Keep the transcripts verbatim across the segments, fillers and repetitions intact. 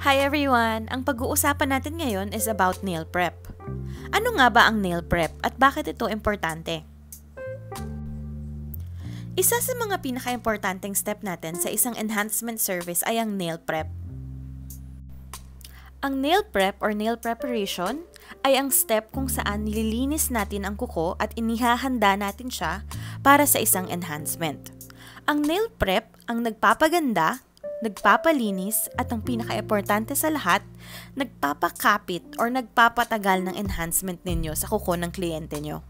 Hi everyone! Ang pag-uusapan natin ngayon is about nail prep. Ano nga ba ang nail prep at bakit ito importante? Isa sa mga pinaka-importanteng step natin sa isang enhancement service ay ang nail prep. Ang nail prep or nail preparation ay ang step kung saan nililinis natin ang kuko at inihahanda natin siya para sa isang enhancement. Ang nail prep ang nagpapaganda, nagpapalinis at ang pinaka-importante sa lahat, nagpapakapit or nagpapatagal ng enhancement ninyo sa kuko ng kliyente nyo.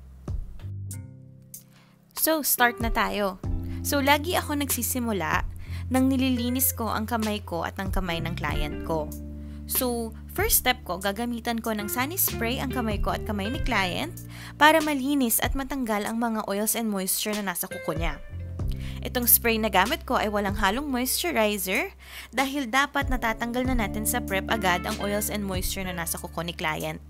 So, start na tayo. So, lagi ako nagsisimula nang nililinis ko ang kamay ko at ang kamay ng client ko. So, first step ko, gagamitan ko ng sani spray ang kamay ko at kamay ni client para malinis at matanggal ang mga oils and moisture na nasa kuko niya. Itong spray na gamit ko ay walang halong moisturizer dahil dapat natatanggal na natin sa prep agad ang oils and moisture na nasa kuko ni client.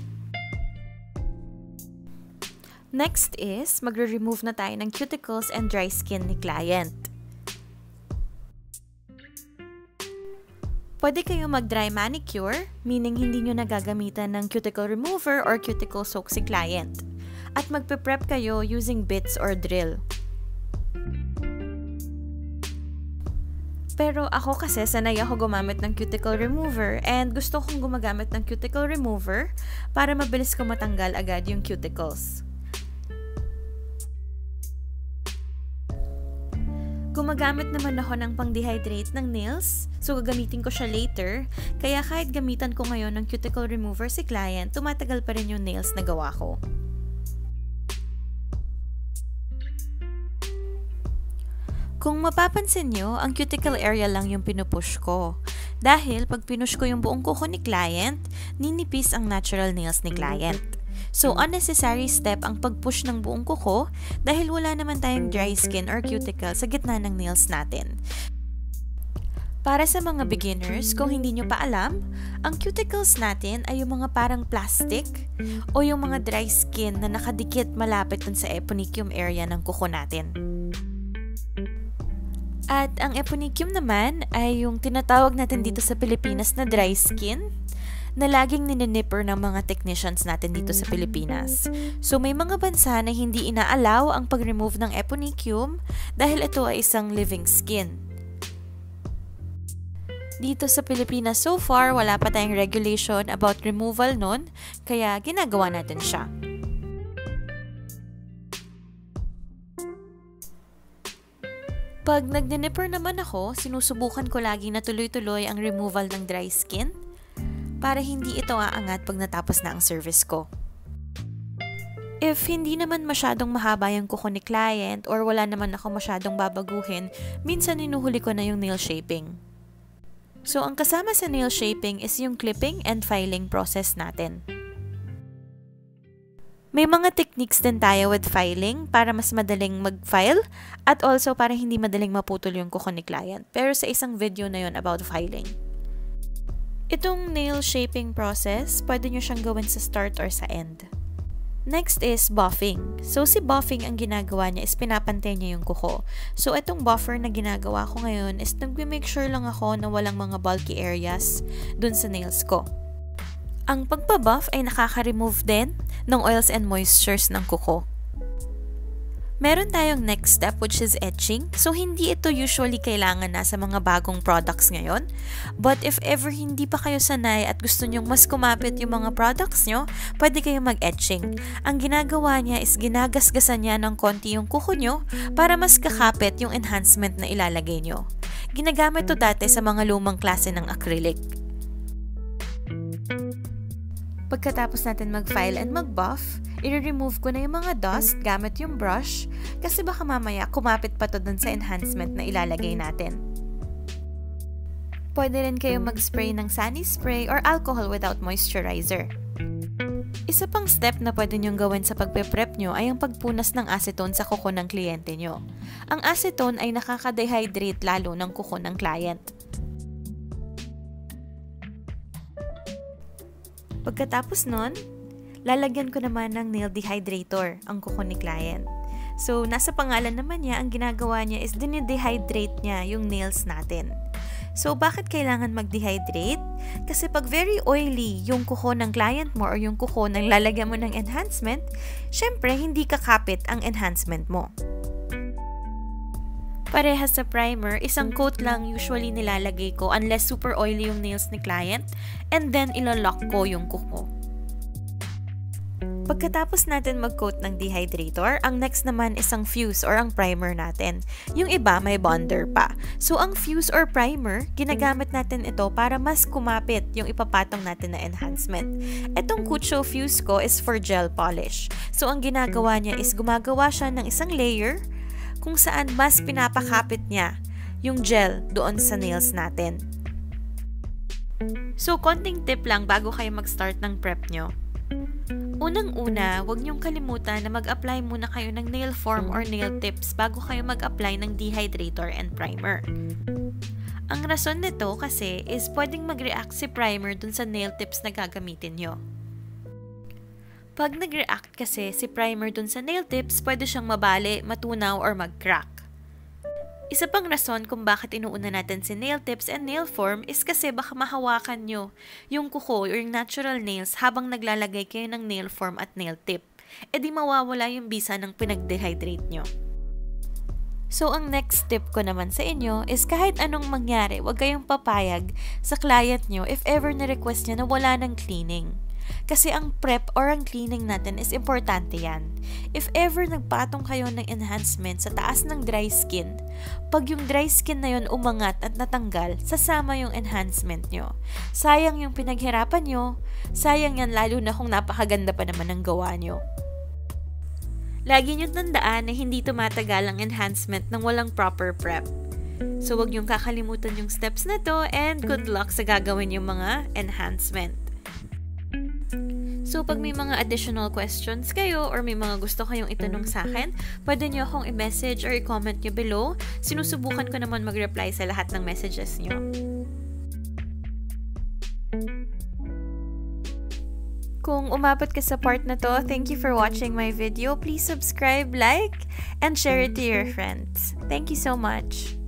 Next is, magre-remove na tayo ng cuticles and dry skin ni client. Pwede kayo mag-dry manicure, meaning hindi nyo nagagamitan ng cuticle remover or cuticle soak si client. At magpe-prep kayo using bits or drill. Pero ako kasi sanay ako gumamit ng cuticle remover and gusto kong gumagamit ng cuticle remover para mabilis ko matanggal agad yung cuticles. Gumagamit naman ako ng pang-dehydrate ng nails, so gagamitin ko siya later, kaya kahit gamitan ko ngayon ng cuticle remover si client, tumatagal pa rin yung nails na gawa ko. Kung mapapansin nyo, ang cuticle area lang yung pinupush ko. Dahil pag pinush ko yung buong kuko ni client, ninipis ang natural nails ni client. So, unnecessary step ang pag-push ng buong kuko dahil wala naman tayong dry skin or cuticle sa gitna ng nails natin. Para sa mga beginners, kung hindi nyo pa alam, ang cuticles natin ay yung mga parang plastic o yung mga dry skin na nakadikit malapit dun sa eponychium area ng kuko natin. At ang eponychium naman ay yung tinatawag natin dito sa Pilipinas na dry skin na laging ninipper ng mga technicians natin dito sa Pilipinas. So may mga bansa na hindi inaalaw ang pag-remove ng eponychium dahil ito ay isang living skin. Dito sa Pilipinas so far wala pa tayong regulation about removal nun, kaya ginagawa natin siya. Pag nag-nipper naman ako, sinusubukan ko lagi na tuloy-tuloy ang removal ng dry skin para hindi ito aangat pag natapos na ang service ko. If hindi naman masyadong mahaba yung kuko ni client or wala naman ako masyadong babaguhin, minsan inuhuli ko na yung nail shaping. So, ang kasama sa nail shaping is yung clipping and filing process natin. May mga techniques din tayo with filing para mas madaling mag-file at also para hindi madaling maputol yung kuko ni client. Pero sa isang video na yun about filing. Itong nail shaping process, pwede nyo siyang gawin sa start or sa end. Next is buffing. So si buffing ang ginagawa niya is pinapantay niya yung kuko. So itong buffer na ginagawa ko ngayon is nag-make sure lang ako na walang mga bulky areas dun sa nails ko. Ang pagpa-buff ay nakaka-remove din ng oils and moistures ng kuko. Meron tayong next step which is etching. So, hindi ito usually kailangan na sa mga bagong products ngayon. But if ever hindi pa kayo sanay at gusto nyong mas kumapit yung mga products nyo, pwede kayong mag-etching. Ang ginagawa niya is ginagasgasan niya ng konti yung kuko nyo para mas kakapit yung enhancement na ilalagay nyo. Ginagamit to dati sa mga lumang klase ng acrylic. Pagkatapos natin mag-file and mag-buff, i-remove ko na yung mga dust gamit yung brush kasi baka mamaya kumapit pa to dun sa enhancement na ilalagay natin. Pwede rin kayo mag-spray ng sani spray or alcohol without moisturizer. Isa pang step na pwede nyong gawin sa pagpe-prep nyo ay ang pagpunas ng acetone sa kuko ng kliyente nyo. Ang acetone ay nakaka-dehydrate lalo ng kuko ng client. Pagkatapos nun, lalagyan ko naman ng nail dehydrator ang kuko ni client. So, nasa pangalan naman niya, ang ginagawa niya is dinidehydrate niya yung nails natin. So, bakit kailangan mag-dehydrate? Kasi pag very oily yung kuko ng client mo or yung kuko ng lalagyan mo ng enhancement, syempre, hindi kakapit ang enhancement mo. Parehas sa primer, isang coat lang usually nilalagay ko unless super oily yung nails ni client, and then ilolock ko yung kuko. Pagkatapos natin mag-coat ng dehydrator, ang next naman is ang fuse or ang primer natin. Yung iba may bonder pa. So ang fuse or primer, ginagamit natin ito para mas kumapit yung ipapatong natin na enhancement. Etong Cuccio fuse ko is for gel polish. So ang ginagawa niya is gumagawa siya ng isang layer kung saan mas pinapakapit niya yung gel doon sa nails natin. So konting tip lang bago kayo mag-start ng prep nyo. Unang-una, huwag niyong kalimutan na mag-apply muna kayo ng nail form or nail tips bago kayo mag-apply ng dehydrator and primer. Ang rason nito kasi is pwedeng mag-react si primer dun sa nail tips na gagamitin nyo. Pag nag-react kasi si primer dun sa nail tips, pwede siyang mabali, matunaw, or mag-crack. Isa pang rason kung bakit inuuna natin si nail tips and nail form is kasi baka mahawakan nyo yung kuko or yung natural nails habang naglalagay kayo ng nail form at nail tip. E di mawawala yung bisa ng pinag-dehydrate nyo. So, ang next tip ko naman sa inyo is kahit anong mangyari, huwag kayong papayag sa client nyo if ever na-request niya na wala ng cleaning. Kasi ang prep or ang cleaning natin is importante yan. If ever nagpatong kayo ng enhancement sa taas ng dry skin, pag yung dry skin na yun umangat at natanggal, sasama yung enhancement nyo. Sayang yung pinaghirapan nyo, sayang yan lalo na kung napakaganda pa naman ang gawa nyo. Lagi nyo tandaan na hindi tumatagal ang enhancement ng walang proper prep. So wag nyong kakalimutan yung steps na to and good luck sa gagawin yung mga enhancement. So, pag may mga additional questions kayo or may mga gusto kayong itanong sa akin, pwede nyo akong i-message or i-comment nyo below. Sinusubukan ko naman mag-reply sa lahat ng messages nyo. Kung umabot ka sa part na to, thank you for watching my video. Please subscribe, like, and share it to your friends. Thank you so much!